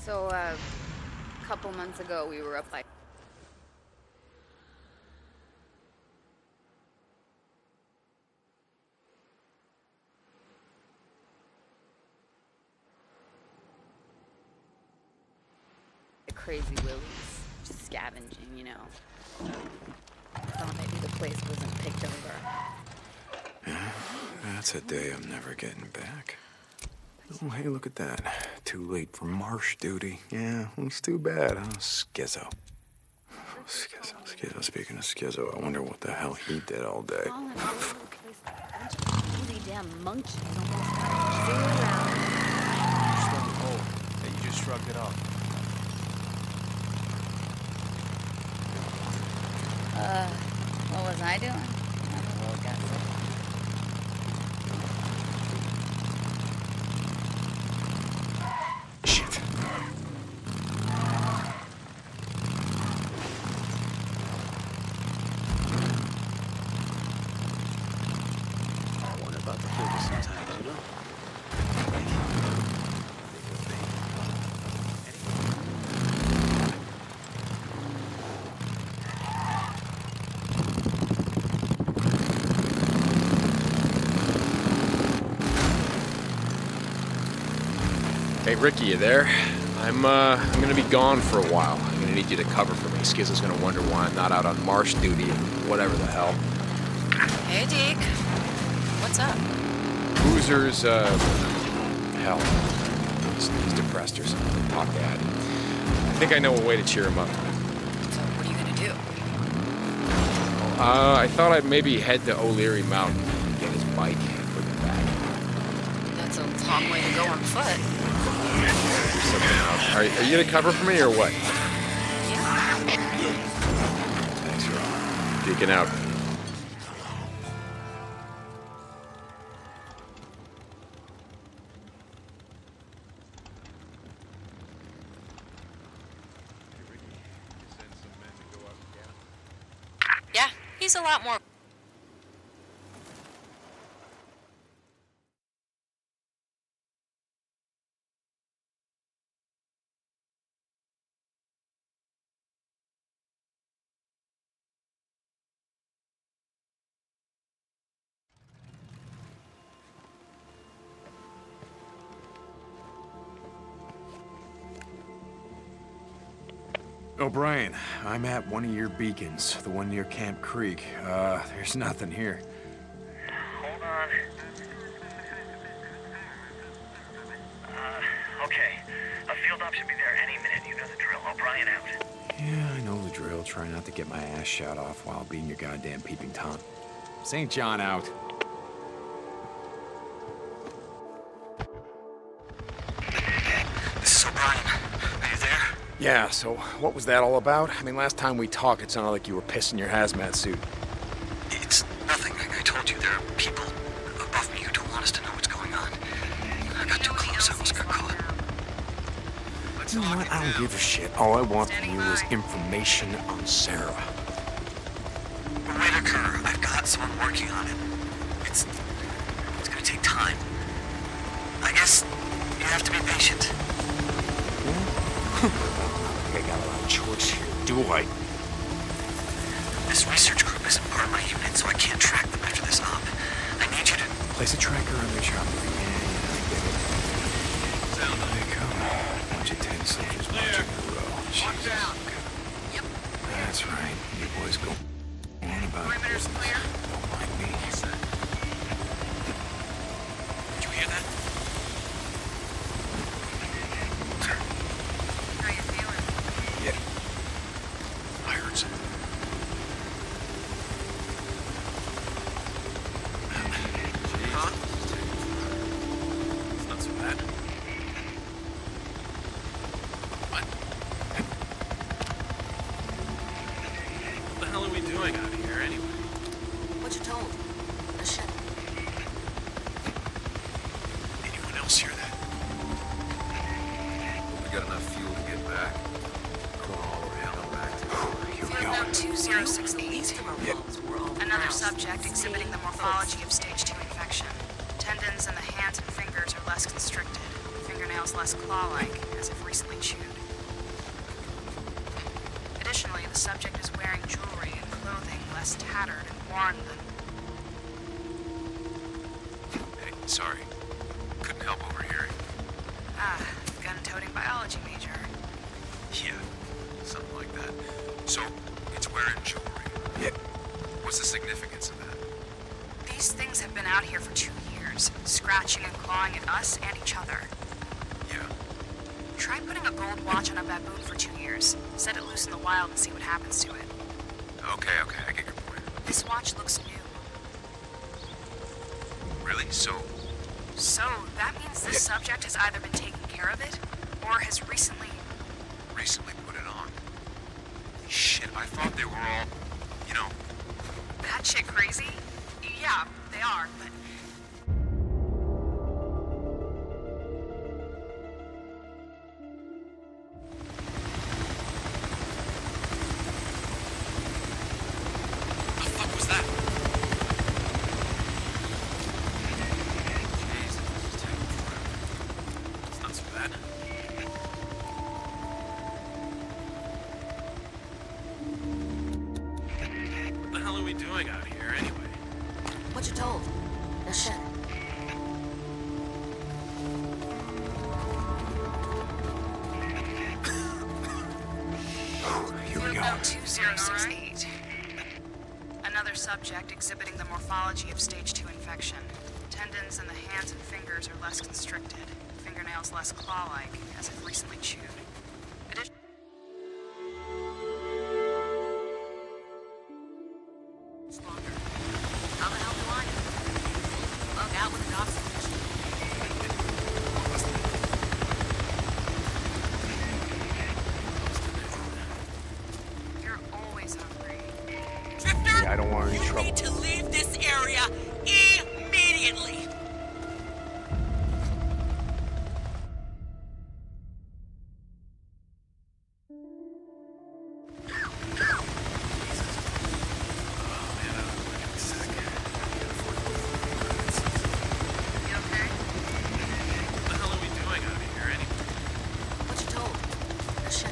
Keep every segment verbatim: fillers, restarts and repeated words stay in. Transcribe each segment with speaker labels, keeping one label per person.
Speaker 1: So, uh, a couple months ago, we were up by... the Crazy Willies. Just scavenging, you know. Thought maybe the place wasn't picked over.
Speaker 2: Yeah, that's a day I'm never getting back. Oh, hey, look at that. Too late for marsh duty. Yeah, it's too bad, huh? Skizzo. Skizzo, Skizzo. Speaking of Skizzo, I wonder what the hell he did all day.
Speaker 1: All in all, this place, a bunch of crazy damn monkeys almost got zero around.
Speaker 3: Strong hole. And you just shrugged it off.
Speaker 1: Uh, what was I doing? I'm a little guessing.
Speaker 2: Shit.
Speaker 3: I wonder about the focus sometimes, you know?
Speaker 4: Hey, Ricky, you there? I'm, uh, I'm gonna be gone for a while. I'm gonna need you to cover for me. Skizzo's gonna wonder why I'm not out on marsh duty and whatever the hell.
Speaker 5: Hey, Deke. What's up?
Speaker 4: Boozer's, uh, hell. He's, he's depressed or something. Talk to Ad. I think I know a way to cheer him up.
Speaker 5: So, what are you gonna do?
Speaker 4: Uh, I thought I'd maybe head to O'Leary Mountain, get his bike, and bring it back.
Speaker 5: That's a long way to go on foot.
Speaker 4: Are, are you gonna cover for me or what?
Speaker 5: Yeah.
Speaker 4: Thanks, Rob. Deacon out.
Speaker 5: Yeah, he's a lot more...
Speaker 2: O'Brien, I'm at one of your beacons, the one near Camp Creek. Uh, there's nothing here.
Speaker 6: Hold on. Uh, okay. A field op should be there any minute. You know the drill. O'Brien out.
Speaker 2: Yeah, I know the drill. Try not to get my ass shot off while being your goddamn peeping Tom. Saint John out.
Speaker 6: This is O'Brien. Are you there?
Speaker 4: Yeah, so what was that all about? I mean, last time we talked, it sounded like you were pissing your hazmat suit.
Speaker 6: It's nothing. I, I told you there are people above me who don't want us to know what's going on. I got too close. I almost got caught.
Speaker 2: You know what? I don't give a shit. All I want from you is information on Sarah.
Speaker 6: Whitaker, I've got someone working on it. It's... it's gonna take time. I guess you have to be patient.
Speaker 2: I got a lot of choice here, do I?
Speaker 6: This research group isn't part of my unit, so I can't track them after this op. I need you to...
Speaker 2: Place a tracker on their chopper. Yeah, yeah, I get it. Sound like a bunch of ten soldiers marching in a row.
Speaker 5: One down. Yep.
Speaker 2: That's right. You boys go on about
Speaker 5: Perimeter's clear.
Speaker 2: Don't mind me.
Speaker 6: Did you hear that?
Speaker 5: How you feeling?
Speaker 2: Yeah. I heard something.
Speaker 6: Huh? It's not so bad. What? What the hell are we doing out here anyway?
Speaker 5: What you told? The ship.
Speaker 6: Anyone else hear that?
Speaker 3: We got enough fuel to get back. Crawl or hell back to
Speaker 2: Here we
Speaker 5: Field
Speaker 2: go.
Speaker 5: note two zero six eight.
Speaker 7: Another subject exhibiting the morphology of stage two infection. Tendons in the hands and fingers are less constricted. Fingernails fingernails less claw-like, as if recently chewed. Additionally, the subject is wearing jewelry and clothing less tattered and worn than...
Speaker 3: Hey, sorry. Couldn't help overhearing.
Speaker 7: Ah, gun-toting biology major.
Speaker 3: Yeah, something like that. So, it's wearing jewelry.
Speaker 2: Yeah.
Speaker 3: What's the significance of that?
Speaker 7: These things have been out here for two years, scratching and clawing at us and each other.
Speaker 3: Yeah.
Speaker 7: Try putting a gold watch on a baboon for two years. Set it loose in the wild and see what happens to it.
Speaker 3: Okay, okay, I get your point.
Speaker 7: This watch looks new.
Speaker 3: Really? So,
Speaker 7: So, that means this subject has either been taking care of it, or has recently...
Speaker 3: recently put it on. Shit, I thought they were all, you know...
Speaker 7: That shit crazy? Yeah, they are, but...
Speaker 3: The fuck was that? Jesus, this is taking forever. It's not so bad. What the hell are we doing out here, anyway?
Speaker 5: What you told? No shit.
Speaker 2: Here we
Speaker 7: Field
Speaker 2: go.
Speaker 7: note two zero six eight. Another subject exhibiting the morphology of stage two infection. Tendons in the hands and fingers are less constricted. Fingernails less claw-like, as if recently chewed. Addition- It's longer.
Speaker 5: How the hell do I know? Bug out with a doc's permission.
Speaker 7: You're always hungry.
Speaker 5: Drifter,
Speaker 2: Yeah, I don't want any
Speaker 5: you
Speaker 2: trouble.
Speaker 5: need to leave this area immediately.
Speaker 7: You okay?
Speaker 3: What the hell are we doing out here, anyway?
Speaker 5: What you told? No shit.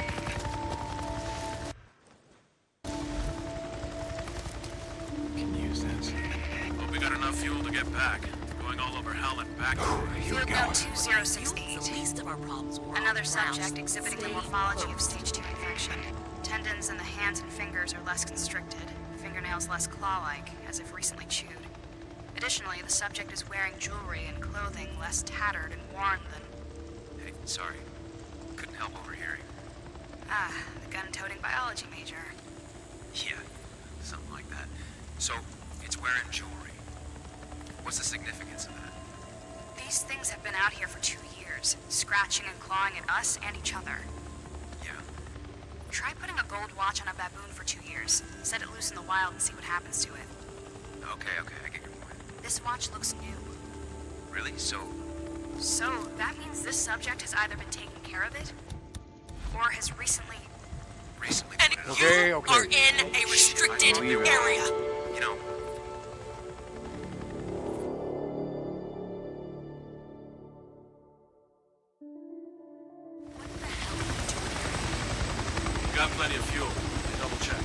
Speaker 2: Can use this.
Speaker 3: Hope we got enough fuel to get back. Going all over hell and back.
Speaker 2: Here we
Speaker 7: Field
Speaker 2: go.
Speaker 7: note two zero six
Speaker 5: The
Speaker 7: eight.
Speaker 5: least of our problems were
Speaker 7: Another
Speaker 5: on the
Speaker 7: subject
Speaker 5: ground.
Speaker 7: exhibiting the
Speaker 5: Stay
Speaker 7: morphology of
Speaker 5: close.
Speaker 7: stage two infection. Tendons in the hands and fingers are less constricted, fingernails less claw-like, as if recently chewed. Additionally, the subject is wearing jewelry and clothing less tattered and worn than...
Speaker 3: Hey, sorry. Couldn't help overhearing.
Speaker 7: Ah, the gun-toting biology major.
Speaker 3: Yeah, something like that. So, it's wearing jewelry. What's the significance of that?
Speaker 7: These things have been out here for two years, scratching and clawing at us and each other.
Speaker 3: Yeah.
Speaker 7: Try putting a gold watch on a baboon for two years. Set it loose in the wild and see what happens to it.
Speaker 3: Okay, okay, I get your point.
Speaker 7: This watch looks new.
Speaker 3: Really? So,
Speaker 7: So, that means this subject has either been taking care of it, or has recently...
Speaker 3: recently
Speaker 5: And
Speaker 3: put it
Speaker 2: Okay,
Speaker 5: you
Speaker 2: okay.
Speaker 5: are in a restricted
Speaker 2: Leave it.
Speaker 5: area.
Speaker 3: on. You know,
Speaker 5: What the hell are you doing?
Speaker 3: we got plenty of fuel. Double check.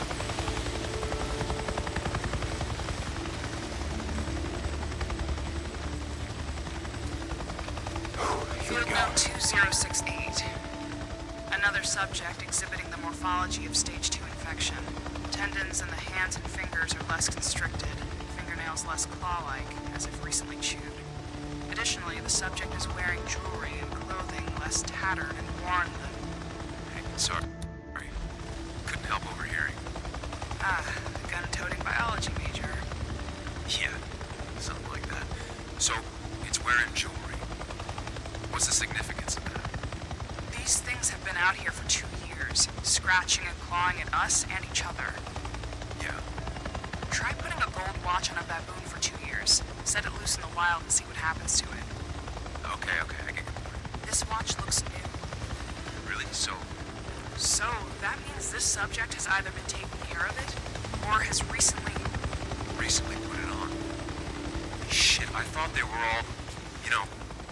Speaker 2: Here we
Speaker 7: Field
Speaker 2: go.
Speaker 7: note two zero six eight. Another subject exhibiting the morphology of stage two infection. Tendons in the hands and fingers are less constricted, fingernails less claw-like, as if recently chewed. Additionally, the subject is wearing jewelry and clothing less tattered and worn than...
Speaker 3: Hey, sorry. Couldn't help overhearing.
Speaker 7: Ah, the gun-toting biology major.
Speaker 3: Yeah, something like that. So, it's wearing jewelry. What's the significance of that?
Speaker 7: These things have been out here for two years, scratching and clawing at us and each other.
Speaker 3: Yeah.
Speaker 7: Try putting a gold watch on a baboon for two years. Set it loose in the wild and see what happens to it.
Speaker 3: Okay, okay, I get your point.
Speaker 7: This watch looks new.
Speaker 3: Really? So,
Speaker 7: So, that means this subject has either been taking care of it, or has recently...
Speaker 3: recently put it on. Shit, I thought they were all, you know...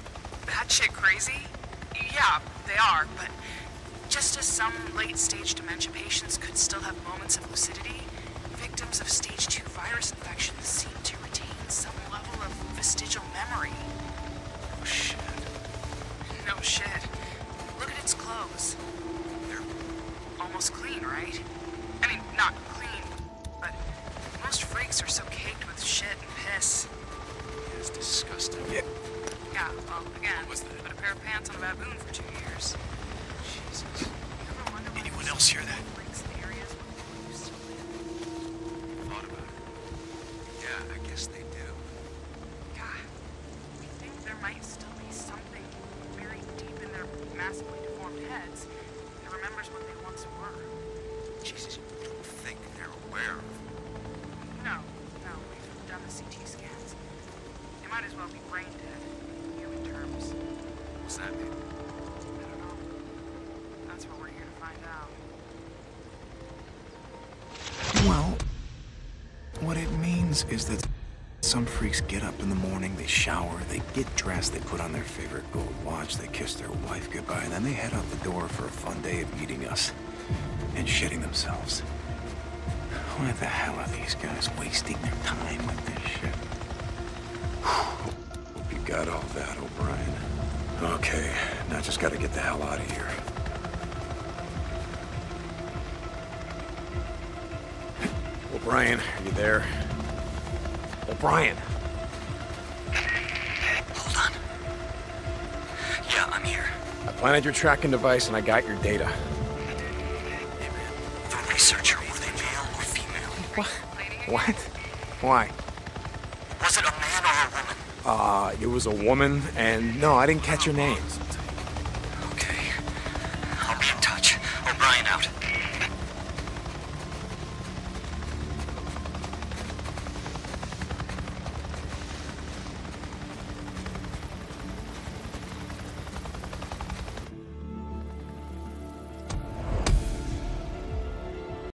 Speaker 7: batshit crazy? Yeah, they are, but just as some late-stage dementia patients could still have moments of lucidity, victims of stage two virus infections seem to retain some level of vestigial memory.
Speaker 3: Oh, shit.
Speaker 7: No shit. Look at its clothes. They're almost clean, right? I mean, not clean, but most freaks are so caked with shit and piss.
Speaker 3: It's disgusting.
Speaker 2: Yeah.
Speaker 7: Yeah, well, again,
Speaker 3: What's that?
Speaker 7: put a pair of pants on a baboon for two years.
Speaker 3: Jesus.
Speaker 7: You ever wonder why
Speaker 3: Anyone
Speaker 7: there's
Speaker 3: else
Speaker 7: so
Speaker 3: hear
Speaker 7: many
Speaker 3: that?
Speaker 7: freaks in the areas where we used to live?
Speaker 3: Thought about it. Yeah, I guess they do.
Speaker 7: God, we think there might still be something buried deep in their massively deformed heads that remembers what they once were.
Speaker 3: Jesus, you don't think they're aware of
Speaker 7: No, no, we've done the C T scans. They might as well be brain dead, in human terms.
Speaker 3: What's that mean?
Speaker 7: I don't know. That's what we're here to find out.
Speaker 2: Well, what it means is that some freaks get up in the morning, they shower, they get dressed, they put on their favorite gold watch, they kiss their wife goodbye, and then they head out the door for a fun day of meeting us and shitting themselves. Why the hell are these guys wasting their time with this shit? Hope you got all that, O'Brien. Okay, now just gotta get the hell out of here. O'Brien, are you there? O'Brien!
Speaker 6: Hold on. Yeah, I'm here.
Speaker 2: I planted your tracking device and I got your data.
Speaker 6: Hey, man. The researcher, were they male or female?
Speaker 2: What? What? Why?
Speaker 6: Was it a man or a woman?
Speaker 2: Uh, it was a woman, and no, I didn't catch her name.
Speaker 6: Okay. I'll be in touch. O'Brien out.